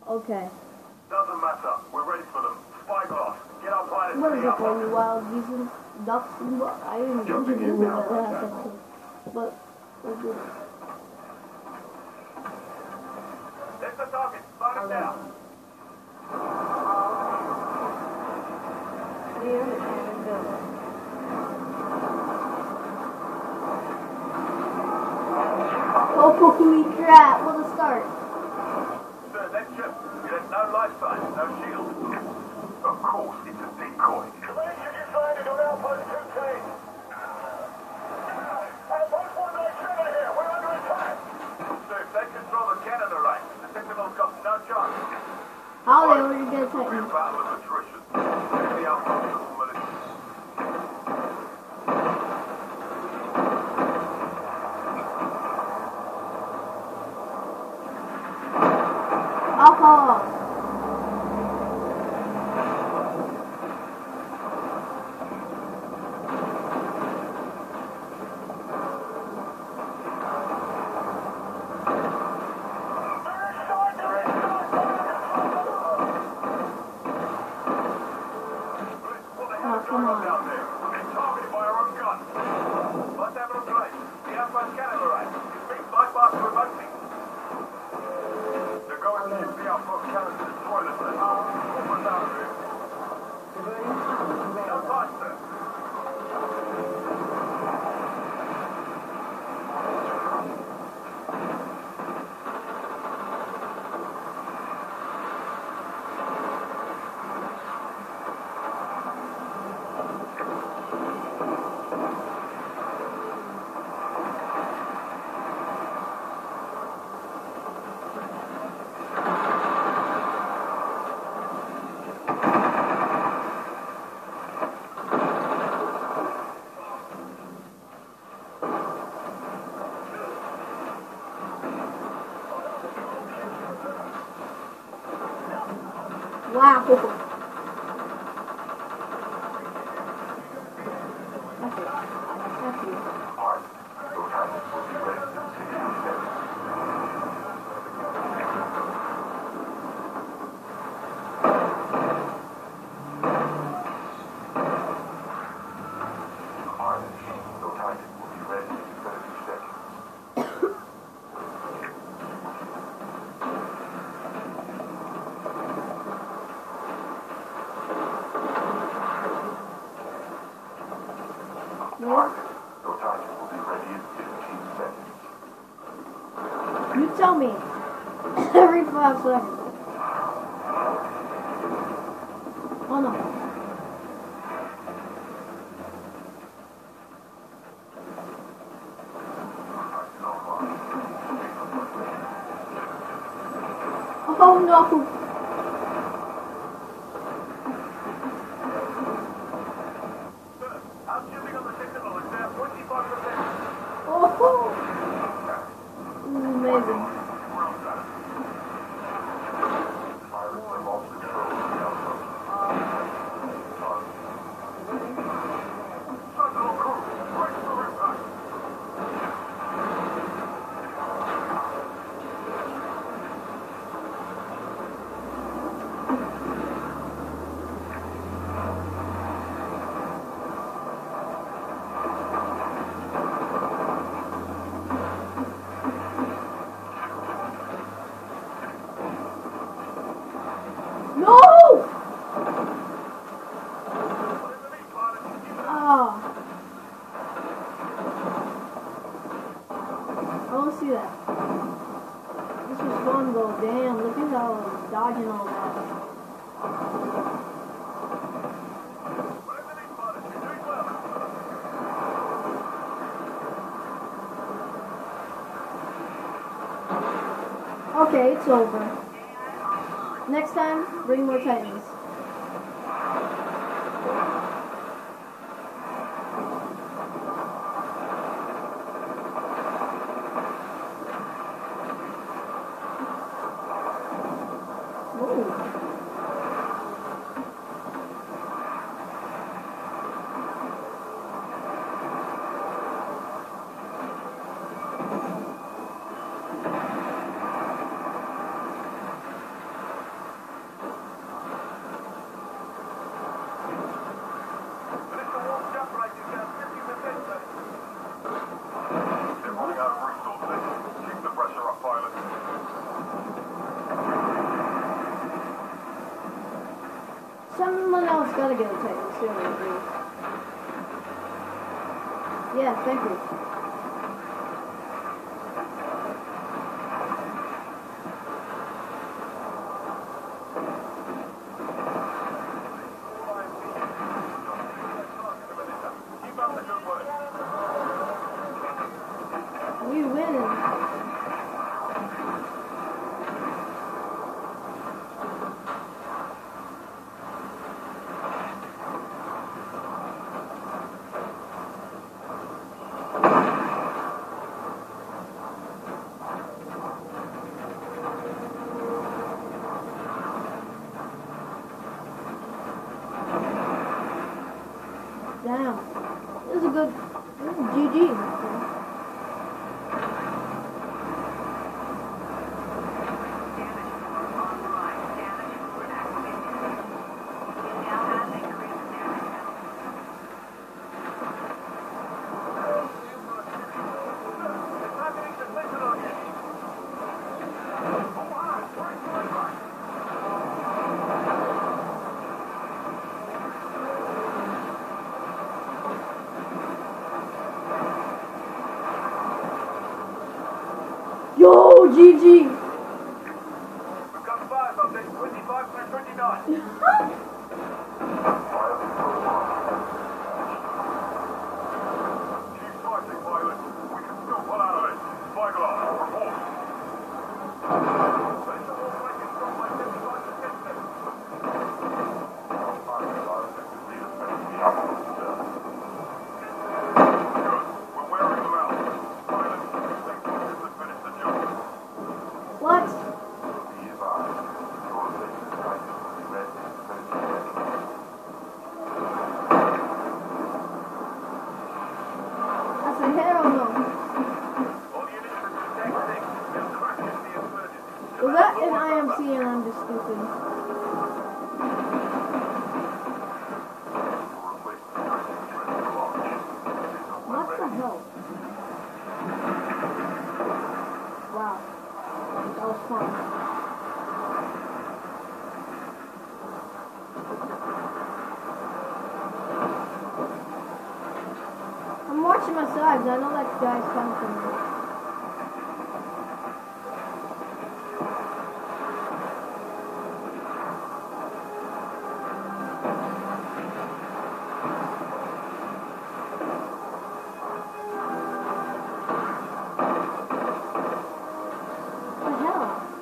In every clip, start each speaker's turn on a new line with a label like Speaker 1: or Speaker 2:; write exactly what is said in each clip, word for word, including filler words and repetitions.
Speaker 1: Okay.
Speaker 2: Doesn't matter. We're ready for them. Spyglass. Get our pilots
Speaker 1: What
Speaker 2: to
Speaker 1: is
Speaker 2: the
Speaker 1: up, all
Speaker 2: upper.
Speaker 1: you wild geese and ducks and what? I didn't even
Speaker 3: Jumping
Speaker 1: do
Speaker 3: in now,
Speaker 1: that last
Speaker 3: Admiral.
Speaker 1: episode. But, let's do it.
Speaker 2: That's the target. Mark it down.
Speaker 4: Clear and go.
Speaker 1: Oh, holy crap, what a start.
Speaker 2: Sir, that ship. It has no life sign, no shield. Of course, it's a decoy. Command, you just landed on outpost two T. Outpost one ninety-seven here. We're under attack. Sir, if they control the Canada right, the Sentinel's got no chance.
Speaker 1: How are they already gonna
Speaker 2: It'll
Speaker 1: take
Speaker 2: be
Speaker 1: me?
Speaker 2: a battle of attrition. The outpost of the militia.
Speaker 1: Alcohol. Oh, come on.
Speaker 2: Down there. We're being targeted by our own guns. Let's have it right. The outpost Canada right. It's being bypassed remotely. They're going to use the outpost Canada to destroy the Sentinel. Pull us out of here. No time, sir.
Speaker 1: Wow. That's it. That's it.
Speaker 3: Alright, those helmets will be ready to take you steps. Alright, those Titans will be ready in thirty seconds.
Speaker 1: No?
Speaker 3: Those Titans will be ready in fifteen seconds.
Speaker 1: You tell me. Every five seconds. Oh no. Oh no.
Speaker 2: Sir, I'm shooting on the Sentinel. It's down twenty-five percent.
Speaker 1: Oh. This is amazing.
Speaker 3: Pilots have lost control of the outpost.
Speaker 2: Sentinel crew, break for impact.
Speaker 1: No!
Speaker 2: Enemy pilot, keep it up.
Speaker 1: Ah. I don't see that. This was fun though. Damn, look at how I was dodging all that.
Speaker 2: Enemy pilot, you're doing well.
Speaker 1: Okay, it's over. Next time, bring more Titans. Someone else gotta get a title, seriously. Yeah, thank you. We winning. Damn. This is a good. This is G G. Yo, G G.
Speaker 2: We've got five of this, twenty-five to twenty-nine. She's fighting, Violet. We can still pull out of it. Spyglass, report.
Speaker 1: What? That's a hero, no. Was that an I M C and I'm just stupid? What the hell? Wow. That was fun. I'm watching my sides. I know that guy's coming from me. What the hell?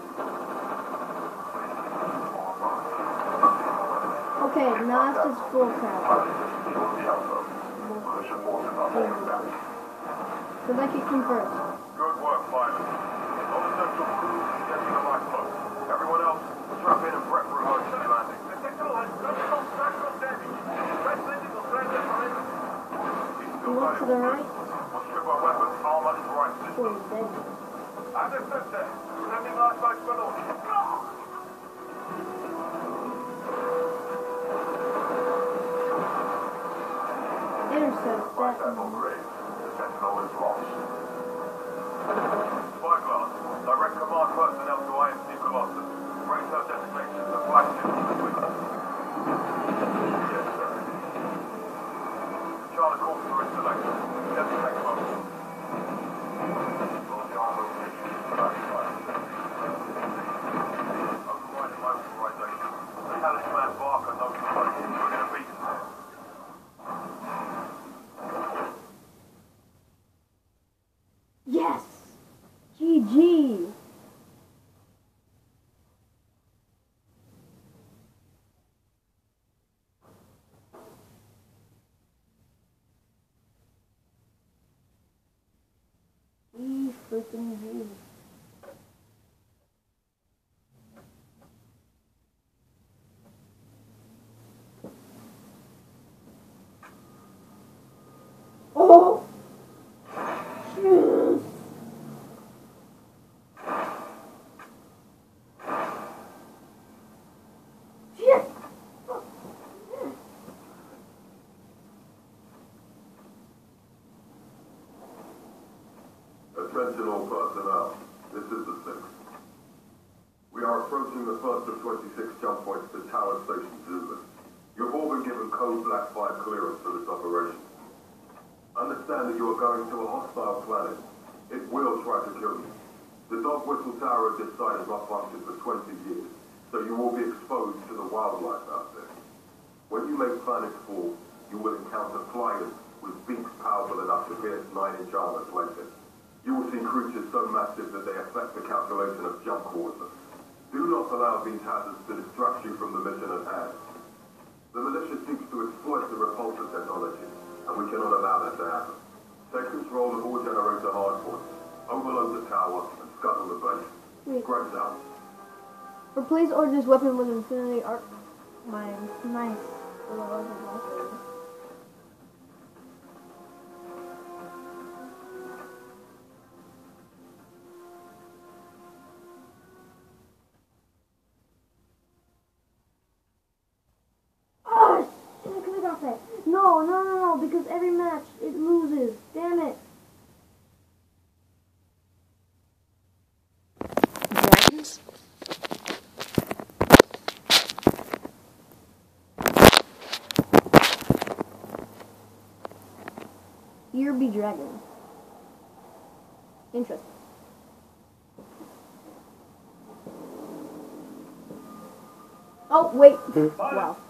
Speaker 1: Okay, now it's just full crap. So that can come first.
Speaker 2: Good work, Violet. On the central crew, get to the lifeboat. Everyone else, strap in and prep for emergency landing. The signal has critical structural damage. Press critical transfer for it.
Speaker 1: You look to the right.
Speaker 2: We'll strip our weapons, armor, and right
Speaker 1: Oh,
Speaker 2: system.
Speaker 1: he's dead.
Speaker 2: Understood, sir. Landing lifeboats for launch.
Speaker 1: Intercept that.
Speaker 2: Spyglass, direct command personnel to I M C Colossus. Raise her designation to flagship on the Twin. Yes, sir. Charlie calls for installation. Designate mode. Overriding my authorization. The talisman Barker knows the place. We're going to beat him there.
Speaker 1: Yes! G G! G freaking G. Oh! Yes! Yes!
Speaker 3: Attention all personnel. This is the sixth. We are approaching the first of twenty-six jump points to Tower Station Zulu. You've all been given Code Black five clearance for this operation. Understand that you are going to a hostile planet. It will try to kill you. The Dog Whistle Tower at this site has not functioned for twenty years, so you will be exposed to the wildlife out there. When you make planetfall, you will encounter flyers with beaks powerful enough to pierce nine-inch armor flanking. You will see creatures so massive that they affect the calculation of jump coordinates. Do not allow these hazards to distract you from the mission at hand. The militia seeks to exploit the repulsor technology, and we cannot allow that to happen. Take control of all generator hardpoints, overload the tower, and scuttle the base.
Speaker 1: Wait.
Speaker 3: Great out.
Speaker 1: Replace Origins weapon with Infinity Arc. Mine. Nice. Oh, shit, I could have got that. No, no, no, no, because every match it loses. Damn it.
Speaker 4: Dragons?
Speaker 1: Here be dragon. Interesting. Oh, wait. Wow.